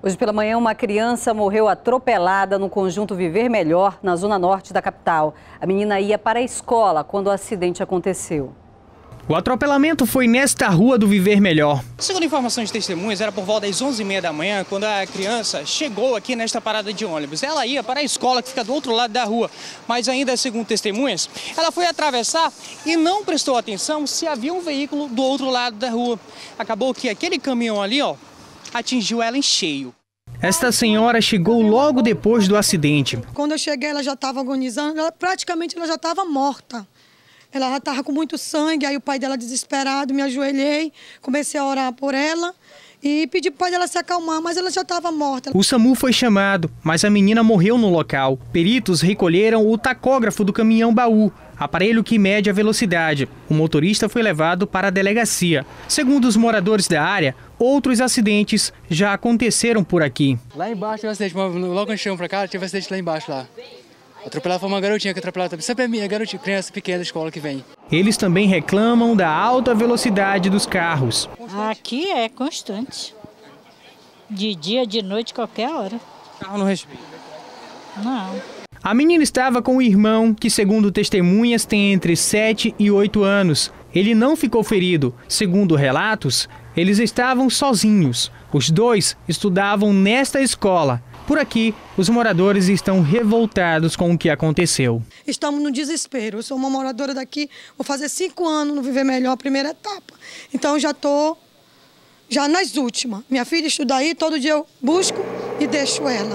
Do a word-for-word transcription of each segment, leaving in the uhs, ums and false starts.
Hoje pela manhã, uma criança morreu atropelada no conjunto Viver Melhor, na zona norte da capital. A menina ia para a escola quando o acidente aconteceu. O atropelamento foi nesta rua do Viver Melhor. Segundo informações de testemunhas, era por volta das onze e meia da manhã, quando a criança chegou aqui nesta parada de ônibus. Ela ia para a escola, que fica do outro lado da rua, mas ainda segundo testemunhas, ela foi atravessar e não prestou atenção se havia um veículo do outro lado da rua. Acabou que aquele caminhão ali, ó, atingiu ela em cheio. Esta senhora chegou logo depois do acidente. Quando eu cheguei, ela já estava agonizando, ela, praticamente ela já estava morta. Ela já estava com muito sangue, aí o pai dela desesperado, me ajoelhei, comecei a orar por ela e pedi para o pai dela se acalmar, mas ela já estava morta. O SAMU foi chamado, mas a menina morreu no local. Peritos recolheram o tacógrafo do caminhão baú, aparelho que mede a velocidade. O motorista foi levado para a delegacia. Segundo os moradores da área, outros acidentes já aconteceram por aqui. Lá embaixo teve um acidente, logo quando chegamos para cá, teve um acidente lá embaixo lá. Atropelada foi uma garotinha que atropelava também. Sempre é minha garotinha, criança pequena da escola que vem. Eles também reclamam da alta velocidade dos carros. Aqui é constante. De dia, de noite, qualquer hora. O carro não respeita? Não. A menina estava com o irmão, que segundo testemunhas tem entre sete e oito anos. Ele não ficou ferido. Segundo relatos, eles estavam sozinhos. Os dois estudavam nesta escola. Por aqui, os moradores estão revoltados com o que aconteceu. Estamos no desespero. Eu sou uma moradora daqui, vou fazer cinco anos no Viver Melhor, primeira etapa. Então já estou já nas últimas. Minha filha estuda aí, todo dia eu busco e deixo ela.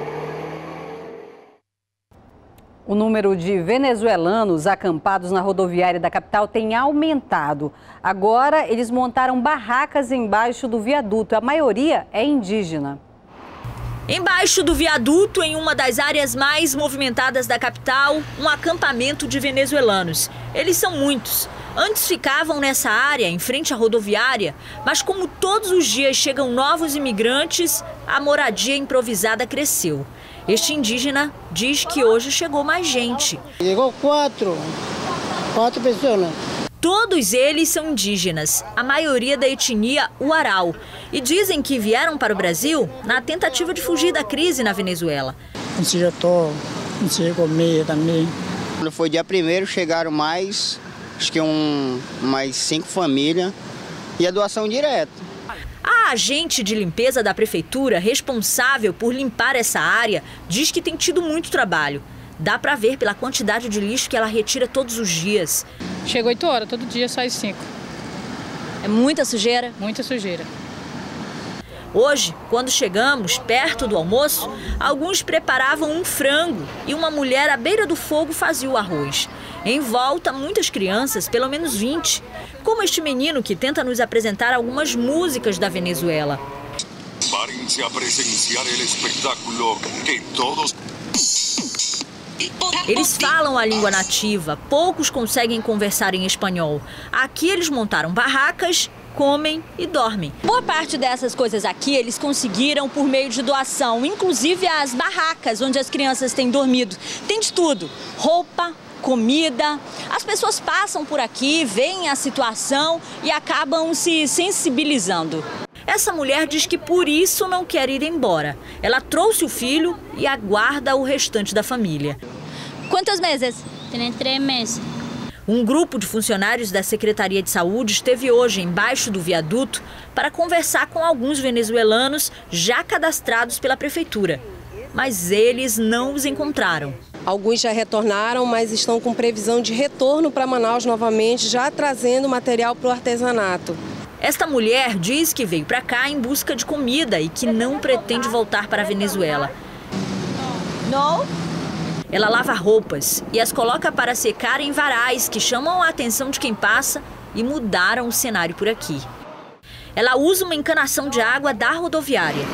O número de venezuelanos acampados na rodoviária da capital tem aumentado. Agora, eles montaram barracas embaixo do viaduto. A maioria é indígena. Embaixo do viaduto, em uma das áreas mais movimentadas da capital, um acampamento de venezuelanos. Eles são muitos. Antes ficavam nessa área, em frente à rodoviária, mas como todos os dias chegam novos imigrantes, a moradia improvisada cresceu. Este indígena diz que hoje chegou mais gente. Chegou quatro, quatro pessoas. Todos eles são indígenas, a maioria da etnia Uarau, e dizem que vieram para o Brasil na tentativa de fugir da crise na Venezuela. Não sei, eu tô, não sei comer também. Quando foi dia primeiro, chegaram mais, acho que um, mais cinco famílias, e a doação direta. A agente de limpeza da prefeitura, responsável por limpar essa área, diz que tem tido muito trabalho. Dá para ver pela quantidade de lixo que ela retira todos os dias. Chega oito horas, todo dia sai cinco. É muita sujeira? Muita sujeira. Hoje, quando chegamos, perto do almoço, alguns preparavam um frango e uma mulher à beira do fogo fazia o arroz. Em volta, muitas crianças, pelo menos vinte, como este menino que tenta nos apresentar algumas músicas da Venezuela. Prepárense a presenciar el espectáculo que todos... Eles falam a língua nativa, poucos conseguem conversar em espanhol. Aqui eles montaram barracas, comem e dormem. Boa parte dessas coisas aqui eles conseguiram por meio de doação, inclusive as barracas onde as crianças têm dormido. Tem de tudo, roupa, comida. As pessoas passam por aqui, veem a situação e acabam se sensibilizando. Essa mulher diz que por isso não quer ir embora. Ela trouxe o filho e aguarda o restante da família. Quantos meses? Tem três meses. Um grupo de funcionários da Secretaria de Saúde esteve hoje embaixo do viaduto para conversar com alguns venezuelanos já cadastrados pela prefeitura. Mas eles não os encontraram. Alguns já retornaram, mas estão com previsão de retorno para Manaus novamente, já trazendo material para o artesanato. Esta mulher diz que veio para cá em busca de comida e que não pretende voltar para a Venezuela. Não? Ela lava roupas e as coloca para secar em varais que chamam a atenção de quem passa e mudaram o cenário por aqui. Ela usa uma encanação de água da rodoviária.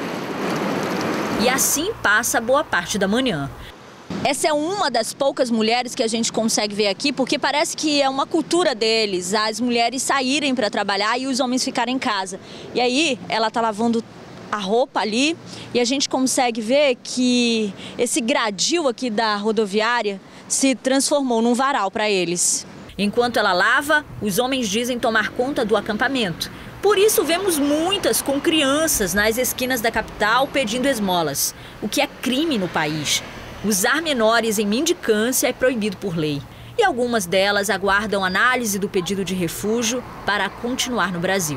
E assim passa boa parte da manhã. Essa é uma das poucas mulheres que a gente consegue ver aqui, porque parece que é uma cultura deles, as mulheres saírem para trabalhar e os homens ficarem em casa. E aí ela está lavando a roupa ali e a gente consegue ver que esse gradil aqui da rodoviária se transformou num varal para eles. Enquanto ela lava, os homens dizem tomar conta do acampamento. Por isso, vemos muitas com crianças nas esquinas da capital pedindo esmolas, o que é crime no país. Usar menores em mendicância é proibido por lei. E algumas delas aguardam análise do pedido de refúgio para continuar no Brasil.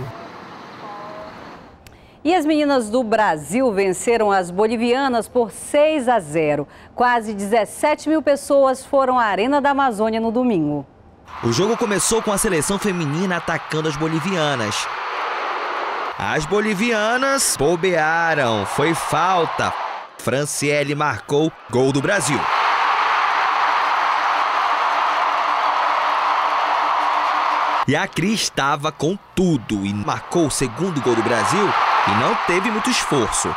E as meninas do Brasil venceram as bolivianas por seis a zero. Quase dezessete mil pessoas foram à Arena da Amazônia no domingo. O jogo começou com a seleção feminina atacando as bolivianas. As bolivianas bobearam, foi falta. Franciele marcou gol do Brasil. E a Cris estava com tudo e marcou o segundo gol do Brasil e não teve muito esforço.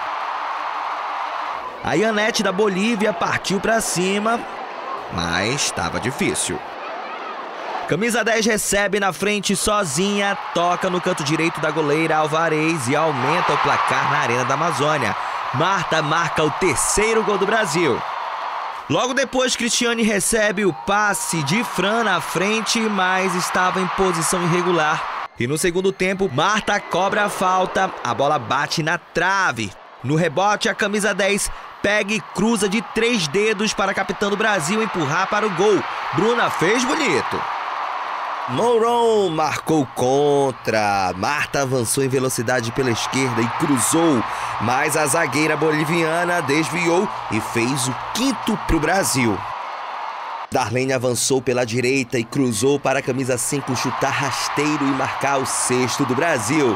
A Ianete da Bolívia partiu para cima, mas estava difícil. Camisa dez recebe na frente sozinha, toca no canto direito da goleira Alvarez e aumenta o placar na Arena da Amazônia. Marta marca o terceiro gol do Brasil. Logo depois, Cristiane recebe o passe de Fran na frente, mas estava em posição irregular. E no segundo tempo, Marta cobra a falta, a bola bate na trave. No rebote, a camisa dez pega e cruza de três dedos para a capitã do Brasil empurrar para o gol. Bruna fez bonito. Moron marcou contra. Marta avançou em velocidade pela esquerda e cruzou, mas a zagueira boliviana desviou e fez o quinto para o Brasil. Darlene avançou pela direita e cruzou para a camisa cinco chutar rasteiro e marcar o sexto do Brasil.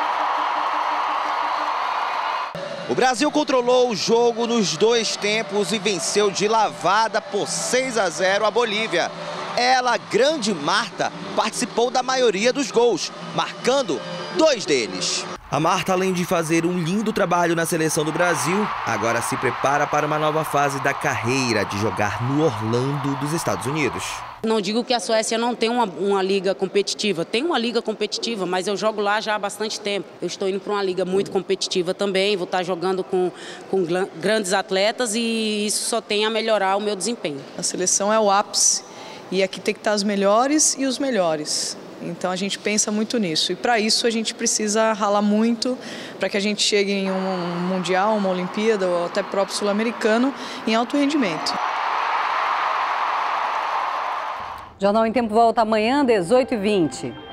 O Brasil controlou o jogo nos dois tempos e venceu de lavada por seis a zero a Bolívia. Ela, grande Marta, participou da maioria dos gols, marcando dois deles. A Marta, além de fazer um lindo trabalho na seleção do Brasil, agora se prepara para uma nova fase da carreira, de jogar no Orlando dos Estados Unidos. Não digo que a Suécia não tem uma, uma liga competitiva, tem uma liga competitiva, mas eu jogo lá já há bastante tempo. Eu estou indo para uma liga muito competitiva também, vou estar jogando com, com grandes atletas e isso só tem a melhorar o meu desempenho. A seleção é o ápice. E aqui tem que estar os melhores e os melhores. Então a gente pensa muito nisso. E para isso a gente precisa ralar muito para que a gente chegue em um mundial, uma Olimpíada ou até próprio sul-americano em alto rendimento. Jornal em Tempo volta amanhã, dezoito e vinte.